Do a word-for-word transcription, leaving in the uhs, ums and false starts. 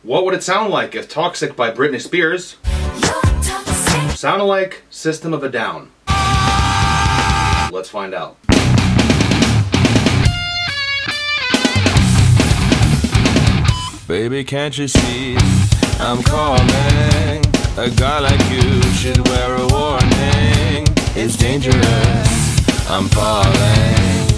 What would it sound like if Toxic by Britney Spears sounded like System of a Down? Let's find out. Baby, can't you see I'm calling? A guy like you should wear a warning. It's dangerous, I'm falling.